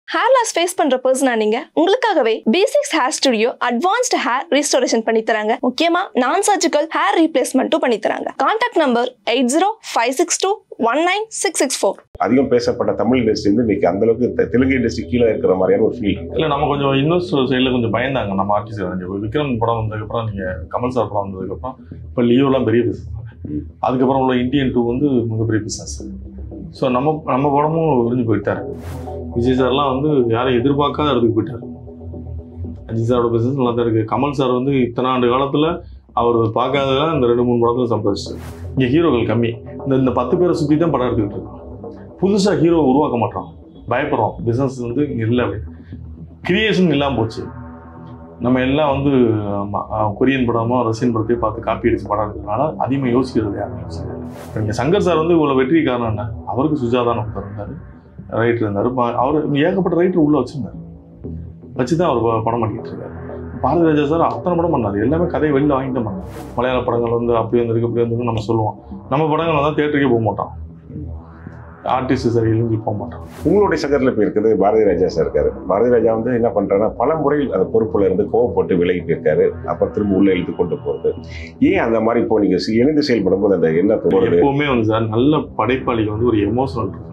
hair loss face பண்ற பர்சனா நீங்க உங்களுக்காகவே basics hair studio advanced hair restoration பண்ணி தராங்க. முக்கியமா நான் சர்ஜிக்கல் ஹேர் ரீப்ளேஸ்மெண்ட்டும் பண்ணி தராங்க. Contact number 8056219664. அதிகம் பேசப்பட்ட தமிழ் இண்டஸ்ட்ரி வந்து இன்னைக்கு அந்த அளவுக்கு தெலுங்கு இண்டஸ்ட்ரி கீழே இருக்கிற மாதிரியான ஒரு ஃபீல். இல்லை நம்ம கொஞ்சம் இன்வெஸ்டர் சைடில் கொஞ்சம் பயந்தாங்க. நம்ம ஆர்டிஸ்ட் விக்ரம் படம் வந்ததுக்கப்புறம் நீங்கள் கமல் சார் படம் வந்ததுக்கப்புறம் இப்போ லியோலாம் பெரிய பிஸ்னஸ், அதுக்கப்புறம் உள்ள இந்தியன் 2 வந்து மிகப்பெரிய பிஸ்னஸ். ஸோ நம்ம படமும் விரிஞ்சு போயிட்டாரு. விஜய் சார்லாம் வந்து யாரும் எதிர்பார்க்காத இடத்துக்கு போயிட்டார். அஜித் சாரோட பிஸ்னஸ் நல்லா தான் இருக்குது. கமல் சார் வந்து இத்தனை ஆண்டு காலத்தில் அவர் பார்க்காததான் இந்த 2-3 படத்தில் சம்பாதிச்சு. இங்கே ஹீரோக்கள் கம்மி. இந்த 10 பேரை சுற்றி தான் படம் எடுத்துக்கிட்டு இருக்கோம். புதுசாக ஹீரோ உருவாக்க மாட்டோம், பயப்படுறோம். பிஸ்னஸ் வந்து இங்கே இல்லை, அப்படி கிரியேஷன் இல்லாமல் போச்சு. நம்ம எல்லாம் வந்து கொரியன் படமோ ரஷ்யன் படத்தையும் பார்த்து காப்பி அடிச்சு படம் எடுக்கிறதுனால அதிகமாக யோசிக்கிறது யாரும் யோசிக்கிறது. இப்போ நீங்கள் சங்கர் சார் வந்து இவ்வளோ வெற்றி காரணம் என்ன? அவருக்கு சுஜாதான் ஒருத்தர் இருந்தார், ரைட்டர் இருந்தார். அவர் ஏகப்பட்ட ரைட்டர் உள்ளே வச்சுருந்தார், வச்சு தான் அவர் படம் பண்ணிக்கிட்டு இருக்காரு. பாரதி ராஜா சார் அத்தனை படம் பண்ணார், எல்லாமே கதையை வெளியில் வாங்கிட்டு பண்ணார். மலையாள படங்கள் வந்து அப்படி வந்திருக்கு இப்படி வந்திருக்கு நம்ம சொல்லுவோம். நம்ம படங்கள் வந்து தேட்டருக்கே போக மாட்டோம், ஆர்டிஸ்ட் சரி எழுஞ்சி போக மாட்டோம். உங்களுடைய சங்கத்தில் இப்போ இருக்குது பாரதி ராஜா சார் இருக்காரு. பாரதி ராஜா வந்து என்ன பண்ணுறாருன்னா பல முறையில் அந்த பொறுப்புல இருந்து கோவப்பட்டு விலகி போயிருக்காரு, அப்புறம் திரும்ப உள்ள இழுத்து கொண்டு போகிறது. ஏன் அந்த மாதிரி இப்போ நீங்கள் இணைந்து செயல்படும் போது அந்த என்ன எப்பவுமே வந்து சார் நல்ல படைப்பாளிக்கு வந்து ஒரு எமோஷனல் இருக்கும்.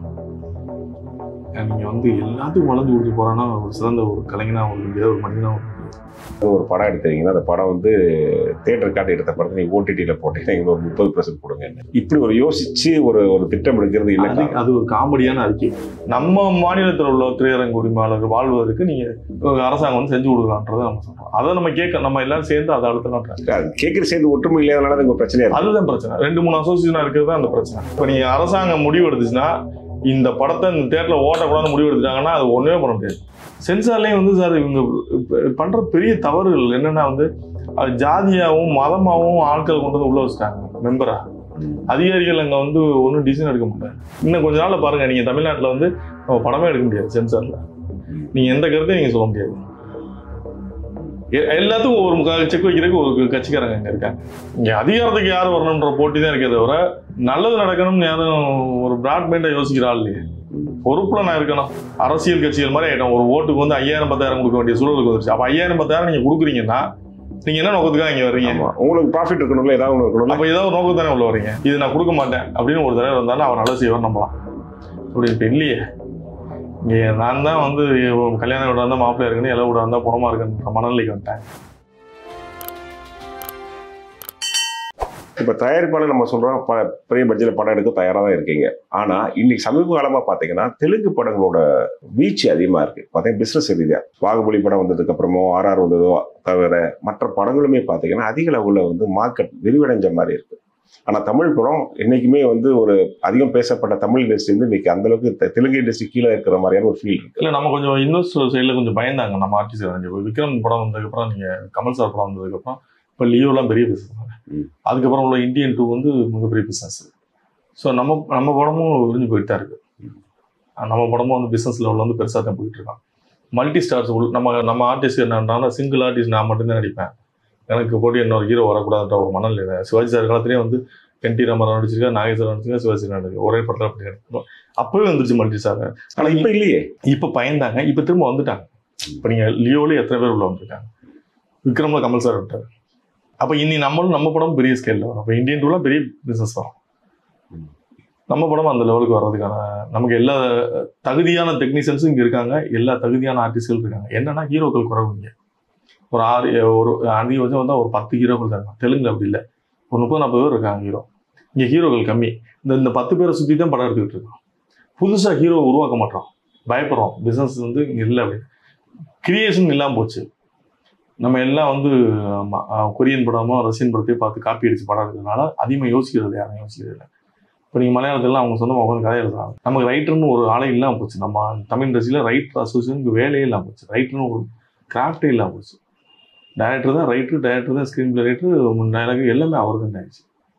நீங்கள் வந்து எல்லாத்துக்கும் வளர்ந்து கொடுத்து போகிறான்னா ஒரு சிறந்த ஒரு கலைஞனாக உங்களுக்கு ஒரு மனிதனாக ஒரு படம் எடுத்தீங்கன்னா அந்த படம் வந்து தியேட்டர் காட்டி எடுத்த படத்தை நீங்கள் ஓடிடியில் போட்டீங்கன்னா ஒரு 30% கொடுங்க. இப்படி ஒரு யோசிச்சு ஒரு திட்டம் எடுக்கிறது இல்லை. அது ஒரு காமெடியான அறிக்கை. நம்ம மாநிலத்தில் உள்ள திரையரங்கு உரிமையாளர்கள் வாழ்வதற்கு நீங்கள் அரசாங்கம் வந்து செஞ்சு கொடுக்கலான்றதை நம்ம சொல்கிறோம். அதை நம்ம நம்ம எல்லாரும் சேர்ந்து அதை அடுத்தலாம் கேட்குற சேர்ந்து ஒற்றுமை இல்லாதனால உங்கள் பிரச்சனை. அதுதான் பிரச்சனை. 2-3 அசோசியேஷனாக இருக்கிறது தான் அந்த பிரச்சனை. இப்போ நீங்கள் அரசாங்கம் முடிவு எடுத்துச்சுன்னா இந்த படத்தை இந்த தேட்டரில் ஓட்டக்கூடாதுன்னு முடிவு எடுத்துட்டாங்கன்னா அது ஒன்றுமே பண்ண முடியாது. சென்சார்லேயும் வந்து சார் இவங்க பண்ணுற பெரிய தவறுகள் என்னென்னா வந்து அது ஜாதியாகவும் மதமாகவும் ஆட்கள் கொண்டு வந்து உள்ளே வச்சுட்டாங்க மெம்பரா. அதிகாரிகள் அங்கே வந்து ஒன்றும் டிசிஷன் எடுக்க முடியாது. இன்னும் கொஞ்ச நாளில் பாருங்கள், நீங்கள் தமிழ்நாட்டில் வந்து நம்ம படமே எடுக்க முடியாது சென்சாரில். நீங்கள் எந்த கருத்தையும் நீங்கள் சொல்ல முடியாது. எல்லாத்துக்கும் ஒரு செக் வைக்கிறதுக்கு ஒரு கட்சிக்காரங்க இங்கே இருக்காங்க. இங்கே அதிகாரத்துக்கு யார் வரணுன்ற போட்டி தான் இருக்கே தவிர நல்லது நடக்கணும்னு யாரும் ஒரு பிராட் மைண்டாக யோசிக்கிற ஆள் இல்லையே. பொறுப்புல நான் இருக்கணும். அரசியல் கட்சிகள் மாதிரி ஆகிட்டோம். ஒரு ஓட்டுக்கு வந்து 5000-10,000 கொடுக்க வேண்டிய சூழலுக்கு வந்துருச்சு. அப்போ 5000-10,000 நீங்கள் கொடுக்குறீங்கன்னா நீங்கள் என்ன நோக்கத்துக்காக இங்கே வர்றீங்க? உங்களுக்கு ப்ராஃபிட் இருக்கணும்ல, ஏதாவது ஒன்று இருக்கணும். அப்போ ஏதாவது ஒரு நோக்கத்தானே உள்ள வரீங்க. இது நான் கொடுக்க மாட்டேன் அப்படின்னு ஒரு தடவை வந்தாலும் அவர் நல்லா செய்வார் நம்பலாம். அப்படி இப்போ இல்லையே. இங்கே நான் தான் வந்து கல்யாணம் விட இருந்தால் மாப்பிள்ளை இருக்குன்னு, எல்லாம் விட இருந்தால் பணமாக இருக்குன்ற மனநிலைக்கு வந்துட்டேன். இப்போ தயாரிப்பாளர் நம்ம சொல்கிறோம் பெரிய பட்ஜெட்டில் படம் எடுக்க தயாராக தான் இருக்கீங்க. ஆனால் இன்னைக்கு சமீப காலமாக பார்த்தீங்கன்னா தெலுங்கு படங்களோட வீச்சு அதிகமாக இருக்குது. பார்த்தீங்கன்னா பிஸ்னஸ் ரீதியாக பாகுபலி படம் வந்ததுக்கப்புறமோ RR வந்ததோ தவிர மற்ற படங்களுமே பார்த்தீங்கன்னா அதிக லெவலில் வந்து மார்க்கெட் விரிவடைஞ்ச மாதிரி இருக்குது. ஆனால் தமிழ் படம் என்றைக்குமே வந்து ஒரு அதிகம் பேசப்பட்ட தமிழ் இண்டஸ்ட்ரி வந்து இன்னைக்கு அந்த அளவுக்கு தெலுங்கு இண்டஸ்ட்ரி கீழே இருக்கிற மாதிரியான ஒரு ஃபீல் இருக்குது. இல்லை நம்ம கொஞ்சம் இன்வெஸ்டர் சைடில் கொஞ்சம் பயந்தாங்க. நம்ம ஆர்டிஸ்ட் விக்ரம் படம் வந்ததுக்கப்புறம் நீங்கள் கமல் சார் படம் வந்ததுக்கப்புறம் இப்போ லியோலாம் பெரிய பிஸ்னஸ், அதுக்கப்புறம் உள்ள இந்தியன் 2 வந்து மிகப்பெரிய பிஸ்னஸ். ஸோ நம்ம படமும் விரிஞ்சு போயிட்டு தான் இருக்குது. நம்ம படமும் வந்து பிஸ்னஸ் லெவலில் வந்து பெருசாக தான் போயிட்டு இருக்கோம். மல்டி ஸ்டார்ஸ் நம்ம ஆர்டிஸ்ட் என்னன்னா சிங்கிள் ஆர்டிஸ்ட் நான் மட்டும்தான் நடிப்பேன், எனக்கு போட்டு இன்னொரு ஹீரோ வரக்கூடாதுன்ற ஒரு மனநிலை. சிவாஜி சார் காலத்துலேயே வந்து NT ராமராவ் நடிச்சிருக்கா, நாகேஸ்வரன் நடிச்சிருக்கா, சிவாஜி நடிச்சிருக்கா, ஒரே படத்தில் அப்படி நடிக்கணும். அப்போவே வந்துருச்சு மல்டி ஸ்டார். ஆனால் இப்போ இல்லையே. இப்போ பயந்தாங்க, இப்போ திரும்ப வந்துட்டாங்க. இப்போ நீங்கள் லியோவில் எத்தனை பேர் உள்ள வந்திருக்காங்க. விக்ரமில் கமல் சார் விட்டார். அப்போ இனி நம்ம படம் பெரிய ஸ்கேலில் வரும். அப்போ இந்தியன் 2லாம் பெரிய பிஸ்னஸ் வரும். நம்ம படம் அந்த லெவலுக்கு வர்றதுக்கான நமக்கு எல்லா தகுதியான டெக்னீஷியன்ஸும் இங்கே இருக்காங்க, எல்லா தகுதியான ஆர்டிஸ்ட்கள் இருக்காங்க. என்னன்னா ஹீரோக்கள் குறவு. இங்கே ஒரு அதிகபட்சம் வந்தால் ஒரு 10 ஹீரோக்கள் தான் இருக்காங்க. தெலுங்குல அப்படி இல்லை, ஒரு 30-40 பேர் இருக்காங்க ஹீரோ. இங்கே ஹீரோக்கள் கம்மி. இந்த 10 பேரை சுற்றி தான் படம் எடுத்துக்கிட்டு இருக்கோம். புதுசாக ஹீரோ உருவாக்க மாட்டோம், பயப்படுறோம். பிஸ்னஸ் வந்து இங்கே இல்லை, அப்படி கிரியேஷன் இல்லாமல் போச்சு. நம்ம எல்லாம் வந்து கொரியன் படமோ ரஷ்யன் படத்தையும் பார்த்து காப்பி அடிச்சு படம் எடுக்கிறதுனால அதிகமாக யோசிக்கிறது யாரும் யோசிக்கிறது இல்லை. இப்போ நீங்கள் மலையாளத்தில் அவங்க சொந்தமாக உட்காந்து கதை எழுதுறாங்க. நமக்கு ரைட்டர்னு ஒரு ஆளே இல்லாமல் போச்சு. நம்ம தமிழ் இண்டஸ்ட்ரியில் ரைட்டர் அசோசியேஷனுக்கு வேலையே இல்லாமல் போச்சு, ரைட்டர்னு ஒரு கிராஃப்டே இல்லாமல் போச்சு. டைரக்டர் தான் ரைட்டர், டைரக்டர் தான் ஸ்க்ரீன் பிளே ரைட்டர், டைலாக் எல்லாமே அவர் தான் ஆயிடுச்சு.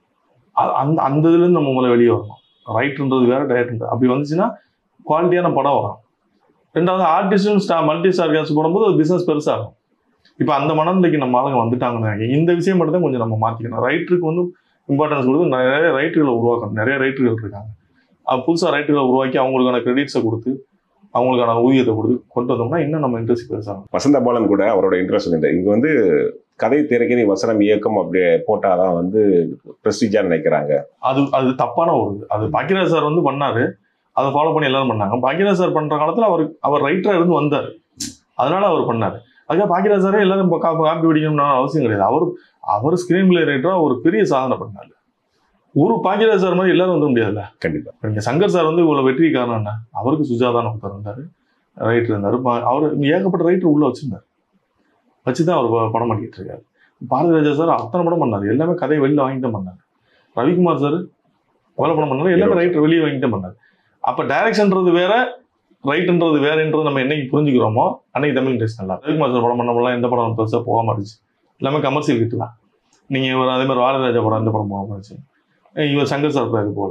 அந்த இதுலேருந்து நம்ம முதல்ல வெளியே வரணும். ரைட்டர்ன்றது வேறு, டைரக்டர் அப்படி வந்துச்சுன்னா குவாலிட்டியான படம் வரும். ரெண்டாவது ஆர்டிஸ்டும் மல்டி ஸ்டார் கேஸ் போடும்போது ஒரு பிஸ்னஸ் பெருசாகும். இப்போ அந்த மனநிலைக்கு நம்ம ஆளுங்க வந்துட்டாங்கன்னு நினைக்கிறேன். இந்த விஷயம் மட்டும் தான் கொஞ்சம் நம்ம மாற்றிக்கணும். ரைட்டருக்கு வந்து இம்பார்ட்டன்ஸ் கொடுத்து நிறைய ரைட்டர்களை உருவாக்கணும். நிறைய ரைட்டர்கள் இருக்காங்க. புதுசாக ரைட்டர்களை உருவாக்கி அவங்களுக்கான கிரெடிட்ஸை கொடுத்து அவங்களுக்கான ஊதியத்தை கொடுத்து கொண்டு வந்தோம்னா இன்னும் நம்ம இண்டஸ்ட்ரி பெருசாகும். வசந்த பாலன் கூட அவரோட இன்ட்ரெஸ்ட் இந்த இங்க வந்து கதை திரைக்கதை வசனம் இயக்கம் அப்படி போட்டாதான் வந்து பிரஸ்டீஜா நினைக்கிறாங்க. அது தப்பான ஒரு அது பாக்கியராஜ் சார் வந்து பண்ணாரு, அதை ஃபாலோ பண்ணி எல்லாரும் பண்ணாங்க. பாக்கியராஜ் சார் பண்ற காலத்துல அவர் ரைட்டரா இருந்து வந்தார், அதனால அவர் பண்ணாரு. அதுக்காக பாக்கியராஜ் சாரே எல்லாரும் காப்பி பிடிக்கணும்னு அவசியம் கிடையாது. அவர் ஸ்கிரீன் பிளே ரைட்டரா ஒரு பெரிய சாதனை பண்ணாரு. ஒரு பாக்கியராஜ் சார் மாதிரி எல்லாரும் வந்து முடியாதுல்ல. கண்டிப்பா. நீங்க சங்கர் சார் வந்து இவ்வளவு வெற்றி காரணம் என்ன? அவருக்கு சுஜாதான் ஒருத்தர் இருந்தாரு, ரைட்டர் இருந்தாரு. அவர் ஏகப்பட்ட ரைட்டர் உள்ள வச்சுதான் அவர் படம் பண்ணிட்டு இருக்காரு. பாரதி ராஜா சார் அத்தனை படம் பண்ணாரு, எல்லாமே கதையை வெளியில வாங்கிட்டு பண்ணாரு. ரவிக்குமார் சார் எவ்வளவு படம் பண்ணாரு, எல்லாமே ரைட்டர் வெளியே வாங்கிட்டு பண்ணாரு. அப்ப டைரக்ஷன்றது வேற, ரைட்ன்றது வேறன்றது நம்ம என்னைக்கு புரிஞ்சுக்கிறோமோ அன்னைக்கு தமிழ் இண்டஸ்ட்ரி நல்லா. ரவிக்குமார் சார் படம் பண்ணலாம் எந்த படம் பெருசா போக மாட்டுச்சு, எல்லாமே கமர்ஷியல் கிட்ட தான். நீங்க அதே மாதிரி பாரதி ராஜா படம் எந்த படம் போக மாட்டுச்சு. இவர் சங்கர் சார் இது போல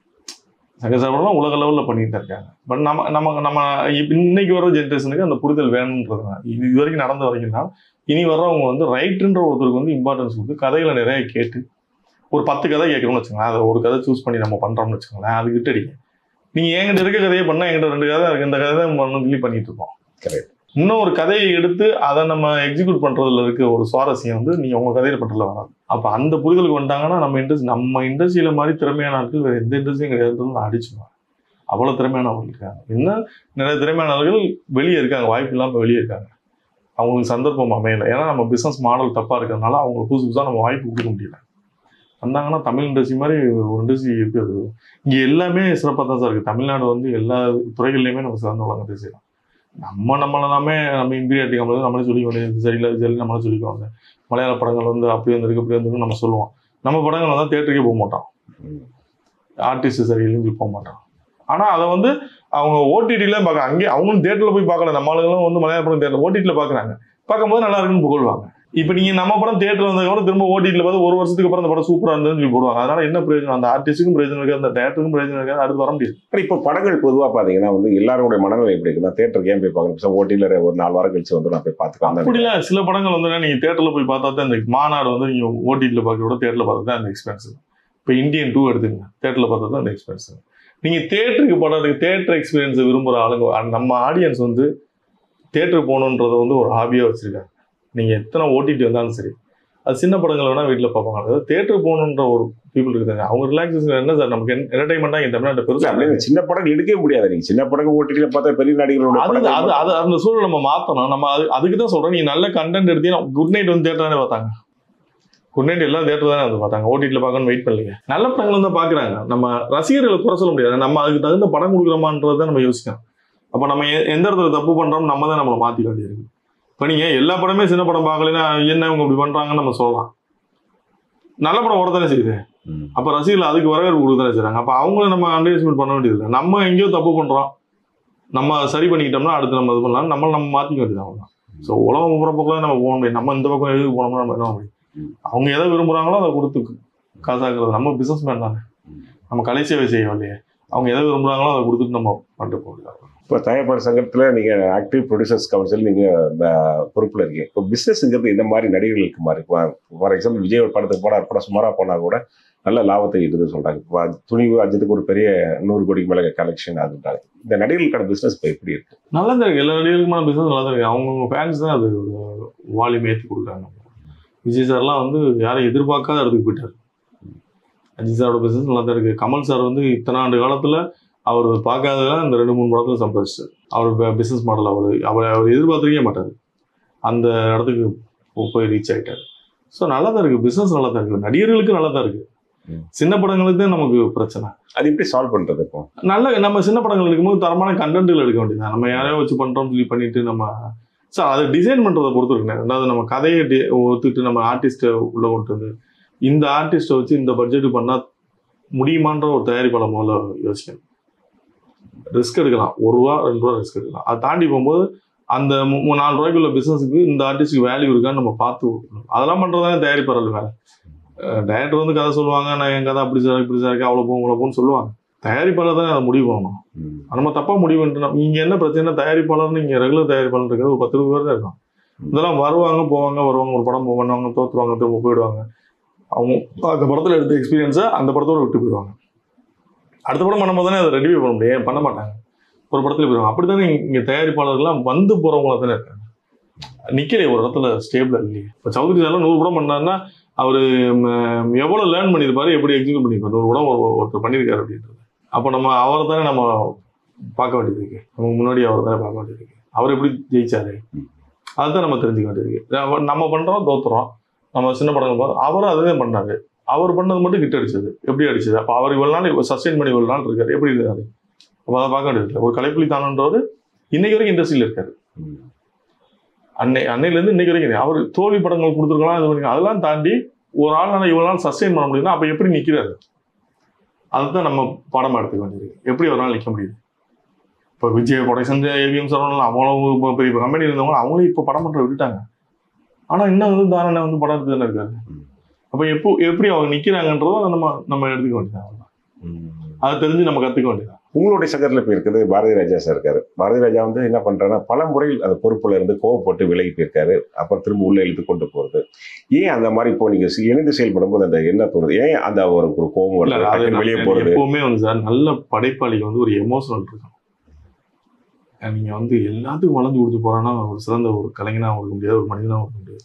சங்கர் சார் படம் உலக லெவலில் பண்ணிட்டு இருக்காங்க. பட் நம்ம இன்னைக்கு வர ஜென்ரேஷனுக்கு அந்த புரிதல் வேணும்ன்றதுனால இது வரைக்கும் நடந்த வரைக்கும்னா இனி வர்றவங்க வந்து ரைட்டுன்ற ஒருத்தருக்கு வந்து இம்பார்ட்டன்ஸ் கொடுத்து கதைகளை நிறைய கேட்டு ஒரு 10 கதை கேட்கணும்னு வச்சுக்கோங்களேன், அதை ஒரு கதை சூஸ் பண்ணி நம்ம பண்றோம்னு வச்சுக்கோங்களேன், அது கிட்ட அடிங்க. நீங்க என்கிட்ட இருக்க கதையை பண்ணா என்கிட்ட 2 கதை இருக்கு, இந்த கதை தான் சொல்லி பண்ணிட்டு இருக்கோம். இன்னும் ஒரு கதையை எடுத்து அதை நம்ம எக்ஸிக்யூட் பண்றதுல இருக்க ஒரு சுவாரஸ்யம் வந்து நீங்க உங்க கதையில பண்றதுல வராது. அப்ப அந்த புரிதலுக்கு வந்துட்டாங்கன்னா நம்ம இண்டஸ்ட்ரியில மாதிரி திறமையான ஆட்கள் வேற எந்த இண்டஸ்ட்ரியும் கிடையாதுன்னு நான் அடிச்சுடுவேன். அவ்வளவு திறமையானவர்கள் இருக்காங்க. இன்னும் நிறைய திறமையானவர்கள் வெளியே இருக்காங்க, வாய்ப்பு இல்லாம வெளியே இருக்காங்க. அவங்களுக்கு சந்தர்ப்பம் அமையல, ஏன்னா நம்ம பிசினஸ் மாடல் தப்பா இருக்கிறதுனால அவங்களுக்கு புதுசா நம்ம வாய்ப்பு கொடுக்க முடியல. வந்தாங்கன்னா தமிழ் இண்டஸ்ட்ரி மாதிரி ஒரு இண்டஸ்ட்ரி இருக்குது. இங்க எல்லாமே சிறப்பாக தான் சார் இருக்கு. தமிழ்நாடு வந்து எல்லா துறைகள்லையுமே நம்ம சிறந்த உலகத்தை செய்யலாம். நம்ம இம்பீரியாரிட்டி கம்பெனி நம்மளே சொல்லிக்கணும், சரியில்லை சரி நம்மளே சொல்லிக்குவாங்க. மலையாள படங்கள் வந்து அப்படி வந்திருக்கு இப்படி வந்திருக்கு நம்ம சொல்லுவோம். நம்ம படங்கள் வந்து தேட்டருக்கே போக மாட்டோம், ஆர்டிஸ்ட் சரியில்லைன்னு போக மாட்டோம். ஆனா அதை வந்து அவங்க ஓடிடியில பார்க்க, அங்கே அவங்களும் தேட்டர்ல போய் பார்க்கல. நம்ம ஆளுங்களும் வந்து மலையாள படம் தேட்டர் ஓடிடியில பாக்குறாங்க, பார்க்கும்போது நல்லா இருக்குன்னு புகழ்வாங்க. இப்ப நீங்க நம்ம படம் தேட்டர் வந்ததுக்கப்புறம் திரும்ப ஓடிடியில பார்த்து 1 வருஷத்துக்கு அப்புறம் அந்த படம் சூப்பரா இருந்ததுன்னு சொல்லி போடுவாங்க. அதனால என்ன பிரயோஜனம்? அந்த ஆர்டிஸ்டுக்கும் பிரயோஜனம் இருக்காது, அந்த தேட்டருக்கும் பிரயோஜனம் இருக்காது, அடுத்து வர முடியாது. இப்போ படங்கள் பொதுவாக பார்த்தீங்கன்னா வந்து எல்லாரோட மனநிலை எப்படி இருக்குன்னா, தேட்டருக்கு ஏன் போய் பார்க்கணும், ஓடிடியில் ஒரு 4 வாரம் கழிச்சு வந்து நான் போய் பார்த்துக்கலாம். அப்படில சில படங்கள் வந்து நீங்க தேட்டர்ல போய் பார்த்தா தான் அந்த மாநாடு வந்து நீங்க ஓடிடியில பார்க்கறத தேட்டர்ல பார்த்தா தான் அந்த எக்ஸ்பீரியன்ஸ். இப்போ இந்தியன் 2 எடுத்துங்க, தேட்டர்ல பார்த்தா தான் அந்த எக்ஸ்பீரியன்ஸ். நீங்க தேட்டருக்கு படத்துக்கு தேட்டர் எக்ஸ்பீரியன்ஸ் விரும்புற ஆளுங்க, நம்ம ஆடியன்ஸ் வந்து தேட்டருக்கு போகணுன்றத வந்து ஒரு ஹாபியா வச்சிருக்காங்க. நீங்க எத்தனை ஓடிடி வந்தாலும் சரி, அது சின்ன படங்கள் வேணா வீட்டில் பார்ப்பாங்க. அதாவது தேட்டருக்கு போகணுன்ற ஒரு பீப்புள் இருக்காங்க. அவங்க ரிலாக்ஸேஷன் என்ன சார், நமக்கு என்டர்டைன்மெண்டா இங்க தமிழ்நாட்டை பெருசா சின்ன படம் எடுக்கவே முடியாது. நீங்க சின்ன படம் ஓடிடியில பார்த்தா பெரிய நடிகர்களோட அது அந்த சூழல் நம்ம மாத்தணும். நம்ம அதுக்கு தான் சொல்றேன், நீங்க நல்ல கண்டென்ட் எடுத்தீங்கன்னா குட் நைட் வந்து தேட்டர் தானே பார்த்தாங்க, குட் நைட் எல்லாம் தேட்டர் தானே வந்து பார்த்தாங்க, ஓடிடியில் பார்க்கணும்னு வெயிட் பண்ணலைங்க. நல்ல படங்கள் தான் பார்க்குறாங்க. நம்ம ரசிகர்களை குறை சொல்ல முடியாது, நம்ம அதுக்கு தகுந்த படம் கொடுக்குறோமான்றதை நம்ம யோசிக்கணும். அப்போ நம்ம எந்த இடத்துல தப்பு பண்றோம் நம்ம தான் நம்மளை மாற்றிக்க வேண்டியிருக்கு. இப்போ நீங்க எல்லா படமே சின்ன படம் பார்க்கலன்னா என்ன இவங்க இப்படி பண்றாங்கன்னு நம்ம சொல்லலாம். நல்ல படம் ஓடத்தானே செய்யுது, அப்போ ரசிகர்கள் அதுக்கு வரவேற்பு கொடுத்தானே செய்றாங்க. அப்போ அவங்களும் நம்ம அண்டர்எஸ்டிமேட் பண்ண வேண்டியது. நம்ம எங்கேயோ தப்பு பண்றோம், நம்ம சரி பண்ணிக்கிட்டோம்னா அடுத்து நம்ம இது பண்ணலாம், நம்ம மாற்றிக்க வேண்டியது. அவ்வளோதான். ஸோ உலகம் போகிற பக்கம் நம்ம போக முடியும், நம்ம இந்த பக்கம் எதுக்கு போனோம்னா நம்ம என்ன முடியும். அவங்க எதை விரும்புறாங்களோ அதை கொடுத்து காசாக்குறது. நம்ம பிசினஸ் மேன் தானே, நம்ம கலை சேவை செய்ய இல்லையே. அவங்க எதை விரும்புறாங்களோ அதை கொடுத்துட்டு நம்ம பண்ணிட்டு போகிறோம். இப்போ தயாரிப்பாளர் சங்கத்தில் நீங்கள் ஆக்டிவ் ப்ரொடியூசர்ஸ் கவுன்சில் நீங்கள் பொறுப்பில் இருக்கீங்க. இப்போ பிஸ்னஸ்ங்கிறது இந்த மாதிரி நடிகர்களுக்கு மாதிரி, ஃபார் எக்ஸாம்பிள் விஜய் ஒரு படத்துக்கு படம் சுமாராக போனால் கூட நல்ல லாபத்தை ஈடுன்னு சொல்கிறாங்க. இப்போ துணிவு அஜித்துக்கு ஒரு பெரிய 100 கோடிக்கு மேலே கலெக்ஷன் ஆகுன்றாங்க. இந்த நடிகர்களுக்கான பிஸ்னஸ் இப்போ எப்படி இருக்கு? நல்லா தான் இருக்கு, எல்லா நடிகர்களுக்குமான பிஸ்னஸ் நல்லா தான் இருக்கு. அவங்கவுங்க ஃபேன்ஸ் தான் அது வால்யூம் ஏற்றி கொடுக்குறாங்க. விஜய் சார்லாம் வந்து யாரும் எதிர்பார்க்காத இடத்துக்கு போயிட்டார். அஜித் சாரோட பிஸ்னஸ் நல்லா தான் இருக்கு. கமல் சார் வந்து இத்தனை ஆண்டு காலத்தில் அவர் பார்க்காததான் இந்த 2-3 படத்துல சம்பாதிச்சார். அவர் பிசினஸ் மாடல் அவர் எதிர்பார்த்துருக்கே மாட்டார், அந்த இடத்துக்கு போய் ரீச் ஆகிட்டார். ஸோ நல்லா தான் இருக்கு, பிசினஸ் நல்லா தான் இருக்கு, நடிகர்களுக்கு நல்லா தான் இருக்கு. சின்ன படங்களுக்கு தான் நமக்கு பிரச்சனை. அது எப்படி சால்வ் பண்றது? இப்போ நல்ல நம்ம சின்ன படங்கள் எடுக்கும்போது தரமான கண்டென்ட்கள் எடுக்க வேண்டியது. நம்ம யாரையோ வச்சு பண்றோம்னு சொல்லி பண்ணிட்டு நம்ம சார் அதை டிசைன் பண்றதை பொறுத்து இருக்கு. ரெண்டாவது நம்ம கதையை ஒத்துக்கிட்டு நம்ம ஆர்டிஸ்ட்டை உள்ள கொண்டு வந்து இந்த ஆர்டிஸ்ட்டை வச்சு இந்த பட்ஜெட்டு பண்ணா முடியுமான்ற ஒரு தயாரிப்பாளர் முதல்ல யோசிக்கணும். ரிஸ்க் எடுக்கலாம், ₹1 ₹2 ரிஸ்க் எடுக்கலாம். அதை தாண்டி போகும்போது அந்த 4 ரூபாய்க்குள்ள பிசினஸுக்கு இந்த ஆர்டிஸ்டுக்கு வேல்யூ இருக்கான்னு நம்ம பார்த்து அதெல்லாம் பண்றதானே தயாரிப்பாளர் வேலை. டைரக்டர் வந்து கதை சொல்லுவாங்க, நான் என் கதை அப்படி சார் இப்படி சார் அவ்வளோ போகும் இவ்வளோ போகும்னு சொல்லுவாங்க. தயாரிப்பாளர் தான் அதை முடிவு பண்ணணும். நம்ம தப்பா முடிவு பண்ணிட்டு இங்க என்ன பிரச்சனை, தயாரிப்பாளர்னு இங்க ரெகுலர் தயாரிப்பாளர் இருக்கிறது ஒரு 10-20 பேர் தான் இருக்கும். இதெல்லாம் வருவாங்க போவாங்க ஒரு படம் பண்ணுவாங்க, தோத்துருவாங்க, திரும்ப போயிடுவாங்க. அவங்க அந்த படத்துல எடுத்த எக்ஸ்பீரியன்ஸை அந்த படத்தோட விட்டு போயிடுவாங்க. அடுத்த படம் பண்ணும்போது தானே அதை ரெடியூ பண்ண முடியும், பண்ண மாட்டாங்க. ஒரு படத்துல போயிருவாங்க. அப்படித்தானே இங்க தயாரிப்பாளர்கள்லாம் வந்து போறவங்களா தானே இருக்காங்க. நிக்கலையே ஒரு இடத்துல ஸ்டேபிளா இல்லையே. இப்போ சௌத்ரி சார்லாம் 100 படம் பண்ணாருன்னா அவரு எவ்வளவு லேர்ன் பண்ணியிருப்பாரு, எப்படி எக்ஸிக்யூட் பண்ணியிருப்பாரு. 100 படம் ஒருத்தர் பண்ணியிருக்காரு அப்படின்றது. அப்போ நம்ம அவரை தானே நம்ம பார்க்க வேண்டியது இருக்கு. நமக்கு முன்னாடி அவரை தானே பார்க்க வேண்டியது இருக்கு. அவர் எப்படி ஜெயிச்சாரு அதுதான் நம்ம தெரிஞ்சுக்க வேண்டியது இருக்கு. நம்ம பண்றோம் தோத்துறோம். நம்ம சின்ன படங்கள் பார்த்து அவரும் அதுதான் பண்ணாரு. அவர் பண்ணது மட்டும் கிட்ட அடிச்சது எப்படி அடிச்சது. அப்போ அவர் இவ்வளவு நாள் சஸ்டெயின் பண்ணி இவ்வளவு நாள் இருக்காரு, எப்படி இருக்காரு. அப்போ அதை பார்க்க வேண்டியது. ஒரு கலைப்புலி தானன்றவர் இன்னைக்கு வரைக்கும் இண்டஸ்ட்ரியில் இருக்காரு. அன்னையிலேருந்து இன்னைக்கு வரைக்கும் அவர் தோல்வி படங்கள் கொடுத்துருக்கலாம், இது பண்ணி அதெல்லாம் தாண்டி ஒரு ஆள் இவ்வளவு நாள் சஸ்டெயின் பண்ண முடியுதுன்னா அப்போ எப்படி நிற்கிறாரு. அதுதான் நம்ம பாடமாக எடுத்துக்க வேண்டியது. எப்படி ஒரு நாள் நிற்க முடியுது. இப்போ விஜய் ப்ரொடக்ஷன் ஏவிஎம் சொல்லலாம், அவ்வளோ பெரிய கம்பெனி இருந்தவங்க அவங்களே இப்போ படம் பண்ணுற விட்டுட்டாங்க. ஆனால் இன்னும் வந்து தாரணை வந்து படம் எடுத்து தானே இருக்காரு. அப்போ எப்படி அவங்க நிற்கிறாங்கன்றதோ நம்ம எடுத்துக்க வேண்டியது. அதை தெரிஞ்சு நம்ம கற்றுக்க வேண்டியது. உங்களுடைய சங்கத்தில் இப்போ இருக்குது பாரதி ராஜா சார் இருக்காரு. பாரதி ராஜா வந்து என்ன பண்றாருன்னா பல முறையில் அந்த பொறுப்புல இருந்து கோவப்பட்டு விலகி போயிருக்காரு. அப்புறம் திரும்ப உள்ள இழுத்து கொண்டு போறது. ஏன் அந்த மாதிரி இப்போ நீங்க இணைந்து செயல்படும் போது அந்த என்ன தோணுது, ஏன் அந்த ஒரு கோவம் வருது, வெளியே போறது? எப்பவுமே வந்து சார் நல்ல படைப்பாளிக்கு வந்து ஒரு எமோஷனல் இருக்கும். நீங்க வந்து எல்லாத்துக்கும் வளர்ந்து கொடுத்து போறான்னா ஒரு சிறந்த ஒரு கலைஞனா இருக்க முடியாது, ஒரு மனிதனா இருக்க முடியாது.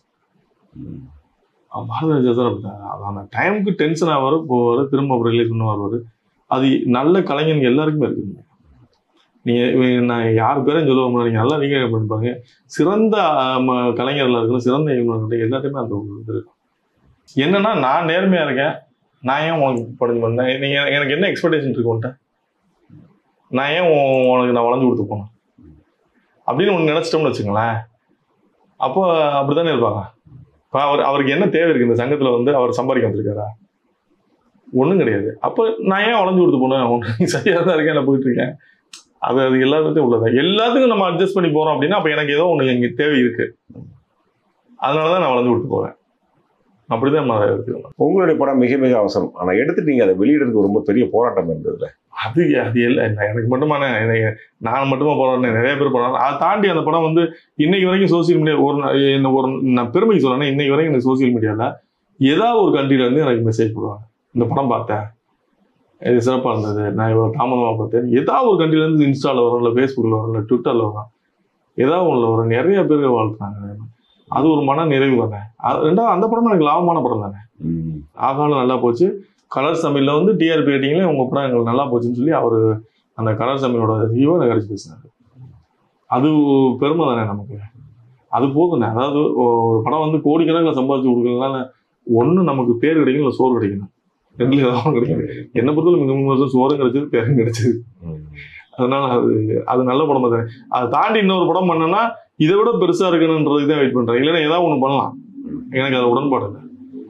பாரதி ராஜா சார் அப்படிதான். அந்த டைமுக்கு டென்ஷன் ஆவாரு, போவாரு, திரும்ப அப்புறம் ரிலீஸ் பண்ண வருவாரு. அது நல்ல கலைஞன் எல்லாருக்குமே இருக்குங்க. நீங்க நான் யார் பேரும் சொல்லுவோம், நீங்க நல்லா நீங்க பண்ணிப்பாங்க. சிறந்த கலைஞர்கள் இருக்கணும், சிறந்த இயக்குநர்கள் எல்லாத்தையுமே அந்த இது இருக்கும். என்னன்னா நான் நேர்மையா இருக்கேன், நான் ஏன் உனக்கு படம் பண்ணேன், நீங்க எனக்கு என்ன எக்ஸ்பெக்டேஷன் இருக்கு உன்ட்ட, நான் ஏன் உனக்கு நான் வளர்ந்து கொடுத்து போனேன் அப்படின்னு ஒன்று நினைச்சிட்டோம்னு வச்சுங்களேன். அப்போ அப்படித்தானே இருப்பாங்க. இப்போ அவருக்கு என்ன தேவை இருக்கு இந்த சங்கத்துல வந்து அவர் சம்பாதிக்க வந்திருக்காரா? ஒன்றும் கிடையாது. அப்போ நான் ஏன் வளைஞ்சு கொடுத்து போனேன், ஒன்று சரியாக தான் இருக்கேன், நான் போயிட்டு இருக்கேன். அது எல்லாத்துக்கும் உள்ளதான். எல்லாத்துக்கும் நம்ம அட்ஜஸ்ட் பண்ணி போறோம் அப்படின்னா அப்போ எனக்கு ஏதோ ஒன்று எங்க தேவை இருக்கு, அதனாலதான் நான் வளைஞ்சு கொடுத்து போவேன். அப்படிதான் இருக்கு. உங்களுடைய படம் மிக மிக அவசரம், ஆனா எடுத்துட்டீங்க. அதை வெளியிடுறதுக்கு ரொம்ப பெரிய போராட்டம் இருந்ததுல. அது இல்லை எனக்கு மட்டுமான நான் மட்டுமா போராடினேன், நிறைய பேர் போராடினேன். அதை தாண்டி அந்த படம் வந்து இன்னைக்கு வரைக்கும் சோசியல் மீடியா ஒரு நான் பெருமைக்கு சொல்றேன்னா இன்னைக்கு வரைக்கும் இந்த சோசியல் மீடியால ஏதாவது ஒரு கண்ட்ரில இருந்து எனக்கு மெசேஜ் போடுவாங்க, இந்த படம் பார்த்தேன், இது சிறப்பாக இருந்தது, நான் இவ்வளோ தாமதமாக பார்த்தேன். ஏதாவது ஒரு கண்ட்ரில இருந்து இன்ஸ்டாவில் வரும், இல்லை ஃபேஸ்புக்கில் வரும், இல்லை ட்விட்டரில் வரும், ஏதாவது ஒன்றில் வரும். நிறைய பேர் வாழ்த்துறாங்க. அது ஒரு மன நிறைவு தானே. ரெண்டாவது அந்த படம் எனக்கு லாபமான படம் தானே. ஆகாலும் நல்லா போச்சு. கலர்ஸ் தமிழில் வந்து டிஆர்பி ரேட்டிங்ல உங்கள் படம் எங்களுக்கு நல்லா போச்சுன்னு சொல்லி அவர் அந்த கலர்ஸ் தமிழோட ஹீரோ கடிச்சு பேசினாரு. அது பெருமை தானே நமக்கு. அது போதுண்ணே. அதாவது ஒரு படம் வந்து கோடிக்கணக்கில் சம்பாதிச்சு கொடுக்கறதுனால ஒன்று நமக்கு பேர் கிடைக்கணும், இல்லை சோறு கிடைக்கணும். ரெண்டுல ஏதாவது கிடைக்கும். என்னை பொறுத்தவரை மிக 3 வருஷம் சோறும் கிடைச்சது, பேரும் கிடைச்சது. அதனால அது நல்ல படமா தானே. அதை தாண்டி இன்னொரு படம் பண்ணேன்னா இதை விட பெருசா இருக்கணுன்றதுக்கு தான் வெயிட் பண்றேன். இல்லைன்னா ஏதாவது ஒண்ணு பண்ணலாம், எனக்கு அது உடன்பாடு இல்லை.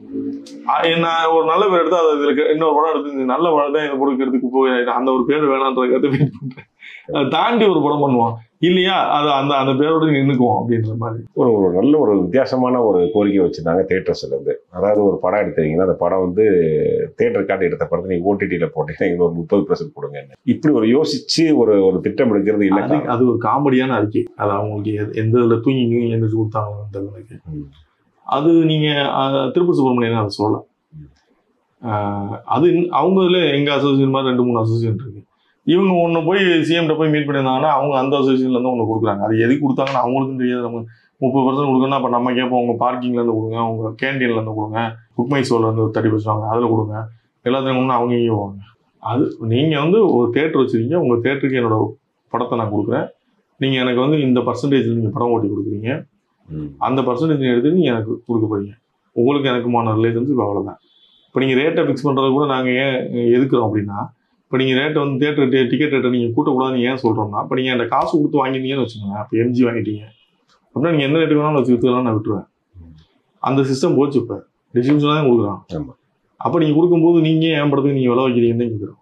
நான் ஒரு நல்ல பேர் எடுத்து அது இன்னொரு படம் எடுத்து நல்ல படம் தான் இதை கொடுக்கறதுக்கு போய் அந்த ஒரு பேர் வேணான்றதுக்காக வெயிட் பண்றேன். அதை தாண்டி ஒரு படம் பண்ணுவான் இல்லையா, அது அந்த பேரோட நின்னுக்குவோம் அப்படின்ற மாதிரி ஒரு நல்ல ஒரு வித்தியாசமான ஒரு கோரிக்கை வச்சிருந்தாங்க தியேட்டர்ஸ்ல இருந்து. அதாவது ஒரு படம் எடுத்தீங்கன்னா அந்த படம் வந்து தியேட்டர் காட்டி எடுத்த படத்தை நீங்க ஓடிடியில போட்டீங்கன்னா எங்களுக்கு ஒரு 30% கொடுங்க. இப்படி ஒரு யோசிச்சு ஒரு திட்டம் எடுக்கிறது இல்லை. அது ஒரு காமெடியான அறிக்கை. அது அவங்களுக்கு எந்த இதுல தூங்கி எந்திரிச்சு கொடுத்தாங்க. அது நீங்க திருப்பூர் சுப்பிரமணியன் அதை சொல்லலாம். அது அவங்க இதுல எங்க அசோசியேஷன் மாதிரி 2-3 அசோசியேஷன் இருக்கு. இவங்க ஒன்று போய் சிஎம்கிட்ட போய் மீட் பண்ணியிருந்தாங்கன்னா அவங்க அந்த அசோசியேஷன்ல இருந்து ஒன்று கொடுக்குறாங்க. அது எதுக்கு கொடுத்தாங்கன்னு அவங்களுக்கும் தெரியாது. நம்ம 30% கொடுக்கணும். அப்போ நம்ம கேட்போம், உங்க பார்க்கிங்ல இருந்து கொடுங்க, உங்க கேண்டீன்ல இருந்து கொடுங்க, புக் மை ஷோல இருந்து 30% வாங்க, அதுல கொடுங்க, எல்லாத்தையும் ஒன்று அவங்க இங்கே வாங்க. அது நீங்க வந்து ஒரு தேட்டர் வச்சிருக்கீங்க, உங்க தேட்டருக்கு என்னோட படத்தை நான் கொடுக்குறேன், நீங்க எனக்கு வந்து இந்த பர்சன்டேஜ் நீங்க படம் ஓட்டி கொடுக்குறீங்க, அந்த பர்சன்டேஜ் எடுத்து நீங்க எனக்கு கொடுக்க போறீங்க, உங்களுக்கு எனக்குமான ரிலேஷன்ஷிப் அவ்வளவுதான். இப்போ நீங்க ரேட்டை ஃபிக்ஸ் பண்றது கூட நாங்க ஏன் எதுக்குறோம் அப்படின்னா, இப்போ நீங்கள் ரேட்டை வந்து தேட்டர் டிக்கெட் ரேட்டை நீங்கள் கூட்டக்கூடாதுன்னு ஏன் சொல்கிறோம்னா, இப்போ நீங்கள் அந்த காசு கொடுத்து வாங்கிட்டீங்கன்னு வச்சுக்கோங்க, இப்போ எம்ஜி வாங்கிட்டீங்க அப்படின்னா நீங்கள் எந்த ரேட்டுக்கு வேணாலும் வச்சுக்கலாம், நான் விட்டுருவேன். அந்த சிஸ்டம் போச்சு. இப்போ டிஸ்ட்ரிபியூஷனாக தான் கொடுக்குறான். அப்போ நீங்கள் கொடுக்கும்போது நீங்கள் ஏன் படத்துக்கு நீங்கள் விலை வைக்கிறீங்கன்னு கேட்குறோம்.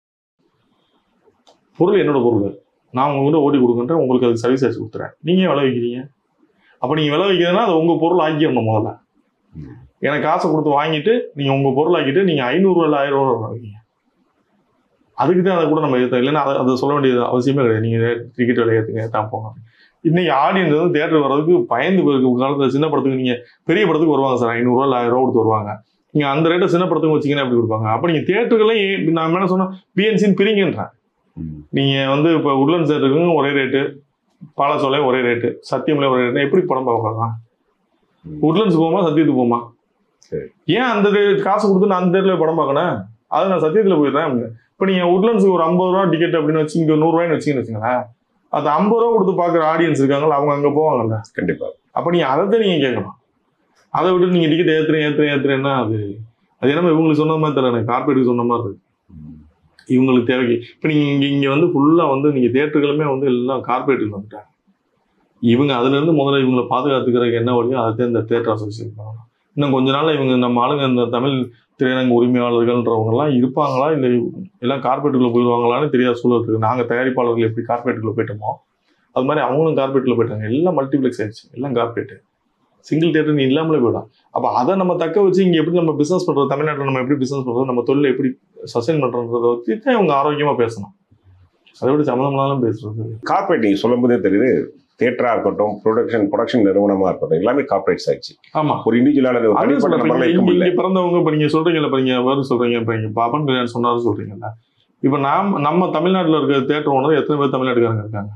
பொருள் என்னோட பொருள், நான் உங்கள்கிட்ட ஓட்டி கொடுக்குறேன், உங்களுக்கு அதுக்கு சர்வீஸ் ஆச்சு கொடுத்துறேன், நீங்கள் ஏன் விலை வைக்கிறீங்க? அப்போ நீங்கள் விலை வைக்கிறதுனா அது உங்கள் பொருள் ஆக்கிடணும். முதல்ல எனக்கு காசை கொடுத்து வாங்கிட்டு நீங்கள் உங்கள் பொருள் ஆக்கிட்டு நீங்கள் 500 இல்லை 1000 ரூபா வைக்கீங்க. அதுக்கு தான் அதை கூட நம்ம எடுத்தோம். இல்லைன்னா அதை சொல்ல வேண்டியது அவசியமே கிடையாது. நீங்கள் டிக்கெட் விலை ஏற்றுங்க தான் போங்க. இன்னைக்கு ஆடியன்ஸ் வந்து தேட்டர் வர்றதுக்கு பயந்து போயிருக்கு. காலத்தில் சின்ன படத்துக்கு நீங்கள் பெரிய படத்துக்கு வருவாங்க சார், 500 ரூபா இல்லை 1000 ரூபா கொடுத்து வருவாங்க. நீங்கள் அந்த ரேட்டை சின்ன படத்துக்கு வச்சிங்கன்னா எப்படி கொடுப்பாங்க? அப்போ நீங்கள் தேட்டர்களையும் நான் என்ன சொன்னால் பிஎன்சின்னு பிரிங்கன்றேன். நீங்க வந்து இப்போ உட்லண்ட்ஸ் இருக்குங்க ஒரே ரேட்டு, பாலசோலையும் ஒரே ரேட்டு, சத்தியம்லேயும் ஒரே ரேட்டு, எப்படி படம் பார்க்கலாம்? உட்லண்ட்ஸ் போமா சத்தியத்துக்கு போமா? ஏன் அந்த காசு கொடுத்து நான் அந்த தேட்டரில் படம் பார்க்கணும்? அது நான் சத்தியத்தில் போயிடுறேன். இப்போ நீங்கள் உட்லண்ட்ஸுக்கு ஒரு 50 ரூபா டிக்கெட் அப்படின்னு வச்சு இங்கே 100 ரூபாய்ன்னு வச்சுங்கன்னு வச்சுங்களேன், அது 50 ரூபா கொடுத்து பார்க்குற ஆடியன்ஸ் இருக்காங்களா, அவங்க அங்கே போவாங்கல்ல. கண்டிப்பாக. அப்போ நீங்கள் அதை தான் நீங்கள் கேட்கணும். அதை விட்டு நீங்கள் டிக்கெட் ஏற்றுறேன்னா அது என்னமோ இவங்களுக்கு சொன்ன மாதிரி தெரியல, எனக்கு கார்பரேட்டுக்கு சொன்ன மாதிரி இருக்கு. இவங்களுக்கு தேவைக்கு இப்போ நீங்கள் இங்கே வந்து ஃபுல்லாக வந்து நீங்கள் தேட்டர்களுமே வந்து எல்லாம் கார்பரேட்டுக்கு வந்துட்டாங்க. இவங்க அதுலேருந்து முதல்ல இவங்களை பாதுகாத்துக்கிறதுக்கு என்ன வழியோ அதை இந்த தேட்டர் அசோசியேஷன் பண்ணணும். இன்னும் கொஞ்ச நாள் இவங்க நம்ம ஆளுங்க இந்த தமிழ் திரையரங்கு உரிமையாளர்கள்ன்றவங்கலாம் இருப்பாங்களா, இல்லை எல்லாம் கார்பரேட்டுக்குள்ளே போயிடுவாங்களான்னு தெரியாத சூழல் இருக்குது. நாங்கள் தயாரிப்பாளர்கள் எப்படி கார்பரேட்டுக்குள்ளே போயிட்டோமோ அது மாதிரி அவங்களும் கார்பரேட்டுக்குள்ளே போயிட்டாங்க. எல்லாம் மல்டிப்ளெக்ஸ் ஆயிடுச்சு, எல்லாம் கார்பரேட்டு. சிங்கிள் தேட்டர் நீ இல்லாமலே போயிடும். அப்போ அதை நம்ம தக்க வச்சு இங்கே எப்படி நம்ம பிஸ்னஸ் பண்ணுறது, தமிழ்நாட்டில் நம்ம எப்படி பிஸ்னஸ் பண்ணுறது, நம்ம தொழிலை எப்படி சஸ்டைன் பண்ணுறதை வச்சு தான் இவங்க ஆரோக்கியமாக பேசணும். அதை விட சம்மந்தம்னாலும் பேசுறது. கார்பரேட் நீங்கள் சொல்லும் போதே தெரியுது, தேட்டரா இருக்கட்டும், ப்ரொடக்ஷன் நிறுவனமா இருக்கட்டும், எல்லாமே கார்பரேட்ஸ் ஆயிடுச்சு. ஆமா, ஒரு இண்டிவிஜுவலான இங்க பிறந்தவங்க இப்ப நீங்க சொல்றீங்கல்ல, இப்ப நீங்க வேறு சொல்றீங்க, இப்ப நீங்க பாப்பன் கல்யாணம் சொன்னாரு சொல்றீங்கல்ல, இப்ப நம்ம தமிழ்நாட்டில் இருக்கிற தேட்டர் ஓனர் எத்தனை பேர் தமிழ்நாட்டுக்காரங்க இருக்காங்க?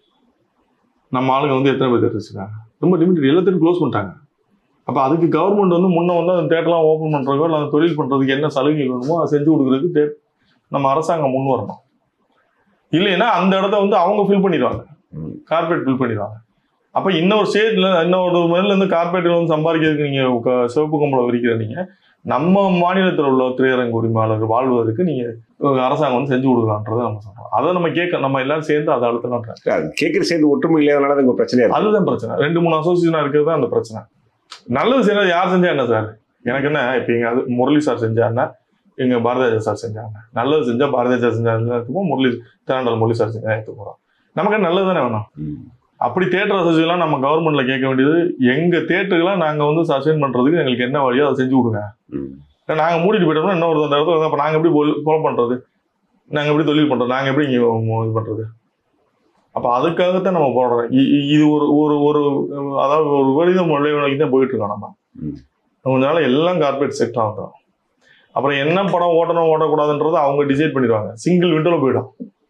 நம்ம ஆளுங்க வந்து எத்தனை பேர் தேட்டர் வச்சிருக்காங்க? ரொம்ப லிமிட்டட், எல்லாத்தையும் க்ளோஸ் பண்ணிட்டாங்க. அப்ப அதுக்கு கவர்மெண்ட் வந்து முன்ன வந்து அந்த தேட்டர்லாம் ஓப்பன் பண்றதோ இல்லை அந்த தொழில் பண்றதுக்கு என்ன சலுகைகள் வேணுமோ அதை செஞ்சு கொடுக்குறதுக்கு நம்ம அரசாங்கம் முன் வரணும். இல்லைன்னா அந்த இடத்த வந்து அவங்க ஃபில் பண்ணிடுவாங்க, கார்பரேட் ஃபில் பண்ணிடுவாங்க. அப்போ இன்னொரு ஸ்டேட்ல இன்னொரு மேல இருந்து கார்பரேட்ல வந்து சம்பாதிக்கிறதுக்கு நீங்க சிவப்பு கம்பளம் விரிக்கிற நீங்க நம்ம மாநிலத்தில் உள்ள திரையரங்கு உரிமையாளர்கள் வாழ்வதற்கு நீங்க அரசாங்கம் வந்து செஞ்சு கொடுக்கலான்றதை நம்ம சொல்றோம். அதை நம்ம எல்லாரும் சேர்ந்து அதை அழுத்தலாம். கேட்கிற சேர்ந்து ஒற்றுமை இல்லாதனால உங்க பிரச்சனை, அதுதான் பிரச்சனை. 2-3 அசோசியேஷனா இருக்கிறது தான் அந்த பிரச்சனை. நல்லது செய்யறது யார் செஞ்சா என்ன சார்? எனக்கு என்ன, இப்போ எங்க அது முரளி சார் செஞ்சாருன்னா எங்க பாரதிராஜா சார் செஞ்சாங்க. நல்லது செஞ்சா பாரதிராஜா செஞ்சாருக்கும் முரளி சார் செஞ்சா எடுத்து போறோம். நமக்கு நல்லது தானே வேணும். அப்படி தேட்டர் அசோசியேஷன்லாம் நம்ம கவர்மெண்ட்ல கேட்க வேண்டியது, எங்க தேட்டருக்கெல்லாம் நாங்க வந்து சஸ்டெயின் பண்றதுக்கு எங்களுக்கு என்ன வழியோ அதை செஞ்சு கொடுங்க. நாங்க மூடிட்டு போயிட்டோம்னா இன்னொரு இடத்துல அப்ப நாங்க எப்படி ஃபாலோ பண்றது, நாங்க எப்படி தொழில் பண்றோம், நாங்க எப்படி இங்க இது பண்றது? அப்ப அதுக்காகத்தான் நம்ம போடுறோம். இது ஒரு அதாவது ஒரு விபரீதம் நோக்கி தான் போயிட்டு இருக்கோம். நம்ம கொஞ்ச நாள் எல்லாம் கார்பரேட் செக்டர் ஆகும். அப்புறம் என்ன படம் ஓட்டணும் ஓட்டக்கூடாதுன்றது அவங்க டிசைட் பண்ணிடுவாங்க. சிங்கிள் விண்டோல போயிடும்.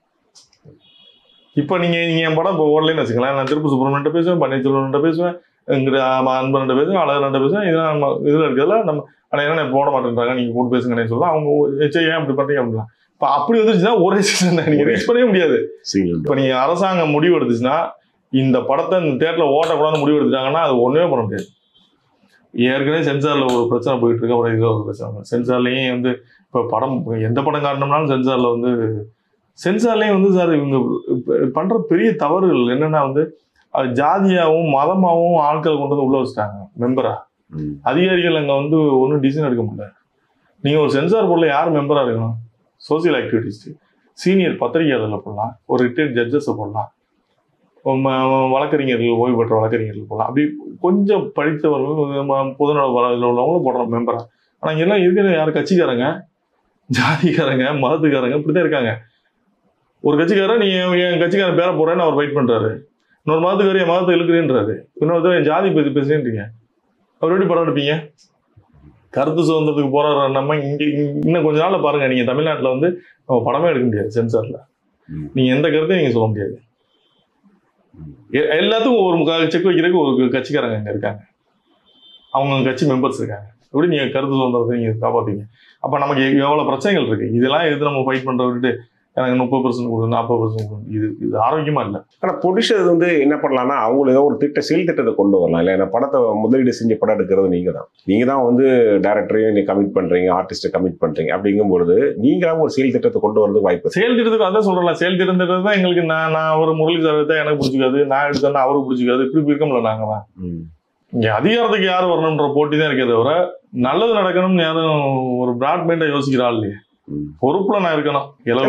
இப்போ நீங்க என் படம் இப்போ ஓடலன்னு வச்சுக்கலாம், நான் திருப்பூர் சுப்ரமணியன்ட்ட பேசுவேன், பன்னீர்செல்வன்ட்ட பேசுவேன், எங்கிட்ட அன்பன்ட்ட பேசுவேன், அழகர்கிட்ட பேசுவேன். இதெல்லாம் நம்ம இதில் இருக்கிறதுல நம்ம ஆனால் என்ன போட மாட்டேன்றாங்க, நீங்க கூட்டு பேசுங்கன்னு சொல்ல அவங்க ஏன் அப்படி பண்றீங்க அப்படின்னா. இப்போ அப்படி வந்துச்சுன்னா ஒரே சீசன் நீங்க ரீச் பண்ணவே முடியாது. இப்போ நீங்க அரசாங்கம் முடிவு எடுத்துச்சுன்னா இந்த படத்தை இந்த தேட்டரில் ஓட்டக்கூடாதுன்னு முடிவு எடுத்துட்டாங்கன்னா அது ஒண்ணுமே பண்ண முடியாது. ஏற்கனவே சென்சார்ல ஒரு பிரச்சனை போயிட்டு இருக்கு, அப்புறம் இதில் ஒரு பிரச்சனை. சென்சார்லையும் வந்து இப்போ படம் எந்த படம் காரணம்னாலும் சென்சார்லேயும் வந்து சார் இவங்க பண்ற பெரிய தவறுகள் என்னன்னா வந்து அது ஜாதியாகவும் மதமாகவும் ஆட்களை கொண்டு வந்து உள்ள வச்சுட்டாங்க மெம்பரா. அதிகாரிகள் அங்கே வந்து ஒன்றும் டிசிஷன் எடுக்க முடியல. நீங்க ஒரு சென்சார் போர்டில் யார் மெம்பரா இருக்கணும்? சோசியல் ஆக்டிவிட்டிஸ்ட், சீனியர் பத்திரிகையாளர்களை போடலாம், ஒரு ரிட்டையர்ட் ஜட்ஜஸை போடலாம், வழக்கறிஞர்கள், ஓய்வு பெற்ற வழக்கறிஞர்கள் போடலாம். அப்படி கொஞ்சம் படித்தவர்கள் பொதுநல உள்ளவங்களும் போடுறோம் மெம்பரா. ஆனால் இங்கெல்லாம் இருக்கிற யார் கட்சிக்காரங்க, ஜாதிக்காரங்க, மதத்துக்காரங்க இப்படிதான் இருக்காங்க. ஒரு கட்சிக்காரன் நீ என் கட்சிக்காரன் பேரை போடுறேன்னு அவர் ஃபைட் பண்றாரு, இன்னொரு மதத்துக்காரர் என் மதத்தை இழுக்கிறேன்றாரு, இன்னொருத்தர் என் ஜாதி பற்றி பேசுறேன்றீங்க. அவர் எப்படி படம் எடுப்பீங்க? கருத்து சுதந்திரத்துக்கு போராடுற நம்ம இங்க இன்னும் கொஞ்ச நாள்ல பாருங்க, நீங்க தமிழ்நாட்டில் வந்து நம்ம படமே எடுக்க முடியாது. சென்சார்ல நீங்க எந்த கருத்தையும் நீங்க சொல்ல முடியாது. எல்லாத்துக்கும் ஒரு செக் வைக்கிறதுக்கு ஒரு கட்சிக்காரங்க அங்க இருக்காங்க, அவங்க கட்சி மெம்பர்ஸ் இருக்காங்க. எப்படி நீங்க கருத்து சுதந்திரத்தை நீங்க காப்பாத்தீங்க? அப்ப நமக்கு எவ்வளவு பிரச்சனைகள் இருக்கு. இதெல்லாம் எது நம்ம ஃபைட் பண்ற விட்டுட்டு எனக்கு 30% கொடு, 40% கொடு, இது ஆரோக்கியமா இல்லை. ஆனா ப்ரொடியூசர் வந்து என்ன பண்ணலாம்னா அவங்க ஏதோ ஒரு செயல் திட்டத்தை கொண்டு வரலாம். இல்லை ஏன்னா படத்தை முதலீடு செஞ்சு படம் எடுக்கிறது நீங்க தான் வந்து டைரக்டரையும் நீங்க கமிட் பண்றீங்க, ஆர்டிஸ்ட்டை கமிட் பண்றீங்க. அப்படிங்கும்போது நீங்களாம் ஒரு செயல் திட்டத்தை கொண்டு வரது வாய்ப்பு. செயல் திட்டத்துக்கு அதான் சொல்றேன், செயல் திட்டத்தை தான் எங்களுக்கு நான் ஒரு முரளி சார் தான் எனக்கு பிடிச்சிக்காது, நான் எடுத்தேன்னா அவருக்கு பிடிச்சிக்காது, இப்படி இருக்கோம்ல நாங்க தான். இங்க அதிகாரத்துக்கு யார் வரணும்ன்ற போட்டி தான் இருக்கே தவிர நல்லது நடக்கணும்னு யாரும் ஒரு பிராட் மைண்டா யோசிக்கிறா இல்லையே. பொறுப்புல நான் இருக்கணும்.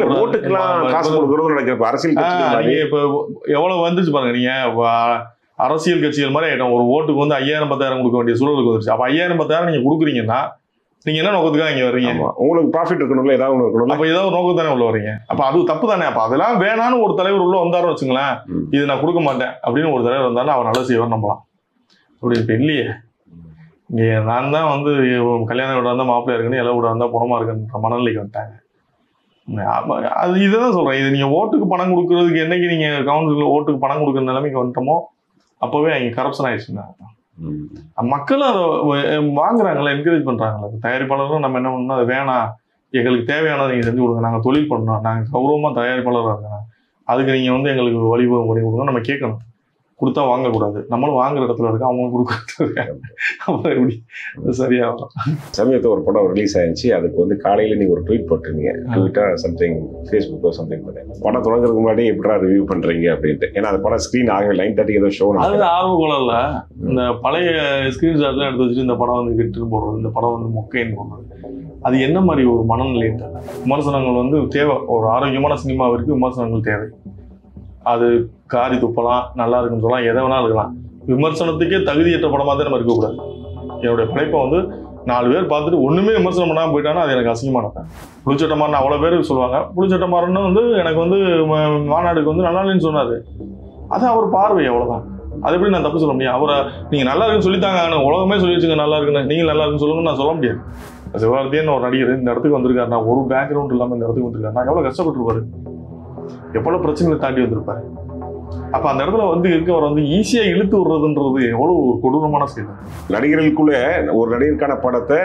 இப்ப எவ்வளவு வந்துச்சு பாருங்க, நீங்க அரசியல் கட்சிகள் மாதிரி ஆயிட்டோம். ஒரு ஓட்டுக்கு வந்து 5000-10,000 கொடுக்க வேண்டிய சூழலுக்கு வந்துருச்சு. அப்ப 5000-10,000 நீங்க கொடுக்குறீங்கன்னா நீங்க என்ன நோக்கத்துக்காக இங்க வர்றீங்க? உங்களுக்கு ப்ராஃபிட் இருக்கணும்ல, ஏதாவது இருக்கணும். அப்ப ஏதாவது நோக்கம் தானே உள்ள வரீங்க. அப்ப அது தப்பு தானே. அப்ப அதெல்லாம் வேணான்னு ஒரு தலைவர் உள்ள வந்தாருன்னு வச்சுங்களேன், இது நான் கொடுக்க மாட்டேன் அப்படின்னு ஒரு தலைவர் வந்தாலும் அவர் நல்ல செய்வார் நம்பலாம். அப்படி இப்ப இல்லையே. இங்கே நான் தான் வந்து கல்யாண வீடாக இருந்தால் மாப்பிள்ளையா இருக்குன்னு, எல்லா வீடாக இருந்தால் பணமாக இருக்குன்ற மனநிலைக்கு வந்துட்டாங்க. அது இதுதான் சொல்றேன். இது நீங்க ஓட்டுக்கு பணம் கொடுக்கறதுக்கு என்னைக்கு நீங்க கவுன்சிலர் ஓட்டுக்கு பணம் கொடுக்குற நிலைமைக்கு வந்துட்டோமோ அப்பவே அங்க கரப்ஷன் ஆயிடுச்சுன்னா மக்களும் அதை வாங்குறாங்களா, என்கரேஜ் பண்றாங்களா. தயாரிப்பாளரும் நம்ம என்ன பண்ணணும், அது வேணாம், எங்களுக்கு தேவையானதை நீங்க செஞ்சு கொடுங்க, நாங்க தொழில் பண்ணோம், நாங்க கௌரவமா தயாரிப்பாளராக இருக்கணும், அதுக்கு நீங்க வந்து எங்களுக்கு வழிவகை பண்ணி கொடுங்க, நம்ம கேட்கணும். கொடுத்தா வாங்கக்கூடாது. நம்மளும் வாங்குற இடத்துல இருக்க, அவங்க கொடுக்குறது அப்புறம் எப்படி சரியா வரும். சமயத்தில் ஒரு படம் ரிலீஸ் ஆயிடுச்சு. அதுக்கு வந்து காலையில நீங்க ஒரு ட்வீட் போட்டிருந்தீங்க, ட்விட்டர் சம்திங், ஃபேஸ்புக்கோ சம்திங் பண்ணேன். படம் தொடங்குறதுக்கு முன்னாடி எப்படா ரிவ்யூ பண்றீங்க அப்படின்ட்டு. ஏன்னா அந்த படம் ஸ்கிரீன் ஆகவே 9:30 ஏதோ ஷோ. அது ஆர்வ கோலம்ல இந்த பழைய ஸ்கிரீன்ஷாட்லாம் எடுத்து வச்சுட்டு இந்த படம் வந்து கெட்டுன்னு போடுறது, இந்த படம் வந்து மொக்கைன்னு போடுறது, அது என்ன மாதிரி ஒரு மனநிலைன்னு. விமர்சனங்கள் வந்து தேவை. ஒரு ஆரோக்கியமான சினிமாவிற்கு விமர்சனங்கள் தேவை. அது காரி துப்பலாம், நல்லா இருக்குன்னு சொல்லலாம், எதை வேணாலும் இருக்கலாம். விமர்சனத்துக்கே தகுதியற்ற படமாக தான் நம்ம இருக்கக்கூடாது. என்னுடைய படைப்பை வந்து 4 பேர் பார்த்துட்டு ஒண்ணுமே விமர்சனம் பண்ணாமல் போயிட்டானா அது எனக்கு அசிங்கமான. புளிச்சட்டமாறன் அவ்வளோ பேர் சொல்லுவாங்க. புளிச்சட்டமாறன்னு வந்து எனக்கு வந்து மாநாடுக்கு வந்து நல்லா இல்லைன்னு சொன்னாரு. அது அவர் பார்வை, அவ்வளோதான். அது எப்படி நான் தப்பு சொல்ல முடியும்? அவரை நீங்க நல்லா இருக்குன்னு சொல்லித்தாங்க, உலகமே சொல்லி வச்சுங்க நல்லா இருக்குன்னு, நீங்க நல்லா இருக்குன்னு சொல்லுங்கன்னு நான் சொல்ல முடியாது. சிவகார்த்தியன் ஒரு நடிகர் இந்த இடத்துக்கு வந்திருக்காருன்னா, ஒரு பேக்ரவுண்ட் இல்லாமல் இந்த இடத்துக்கு வந்திருக்காருன்னா எவ்வளோ கஷ்டப்பட்டுருப்பாரு, எவ்வளவு பிரச்சனைகளை தாண்டி வந்திருப்பாரு. அப்ப அந்த இடத்துல வந்து இருக்கவர் வந்து ஈஸியா இழுத்து விடுறதுன்றது எவ்வளவு ஒரு கொடூரமான செயல். நடிகர்களுக்குள்ள ஒரு நடிகருக்கான படத்தை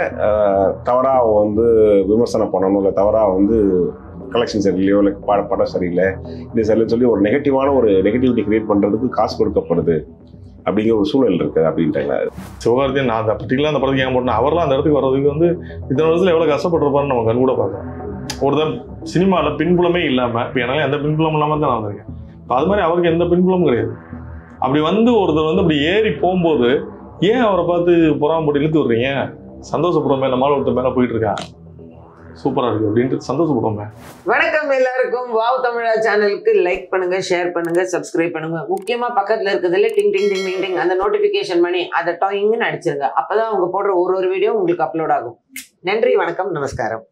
தவறா வந்து விமர்சனம் பண்ணணும், இல்லை தவறா வந்து கலெக்ஷன் சரியில்லையோ, இல்லை படம் சரியில்லை, இது சரியில்லைன்னு சொல்லி ஒரு நெகட்டிவிட்டி கிரியேட் பண்றதுக்கு காசு கொடுக்கப்படுது அப்படிங்கிற ஒரு சூழல் இருக்கு அப்படின்ட்டாங்க. சிவகார்த்தியன் நான் அந்த பர்டிகுலர் அந்த படத்துக்கு ஏன் போட்டேன், அவர்லாம் அந்த இடத்துக்கு வர்றதுக்கு வந்து இத்தனை வருஷத்துல எவ்வளவு கஷ்டப்பட்டிருப்பாருன்னு நம்ம கண் கூட பார்க்கலாம். ஒருத்தர் சினிமாவில் பின்புலமே இல்லாமல், இப்போ என்னால எந்த பின்புலம் இல்லாமல் தான் நான் வந்திருக்கேன். இப்போ அது மாதிரி அவருக்கு எந்த பின்புலமும் கிடையாது. அப்படி வந்து ஒருத்தர் வந்து அப்படி ஏறி போகும்போது ஏன் அவரை பார்த்து பொறாமப்பட்டு இழுத்து விடுறீங்க? சந்தோஷப்படுவோமே, நம்மளால ஒருத்தர் மேலே போயிட்டு இருக்கா, சூப்பராக இருக்கு அப்படின்ட்டு சந்தோஷப்படுவோமே. வணக்கம் எல்லாருக்கும். வாவ் தமிழா சேனலுக்கு லைக் பண்ணுங்க, ஷேர் பண்ணுங்க, சப்ஸ்கிரைப் பண்ணுங்க. முக்கியமா பக்கத்துல இருக்கிறதுல டிங் டிங் டிங் டிங் டிங் அந்த நோட்டிபிகேஷன் பண்ணி அதை டாயிங்னு அடிச்சிருங்க. அப்பதான் அவங்க போடுற ஒரு வீடியோ உங்களுக்கு அப்லோட் ஆகும். நன்றி, வணக்கம், நமஸ்காரம்.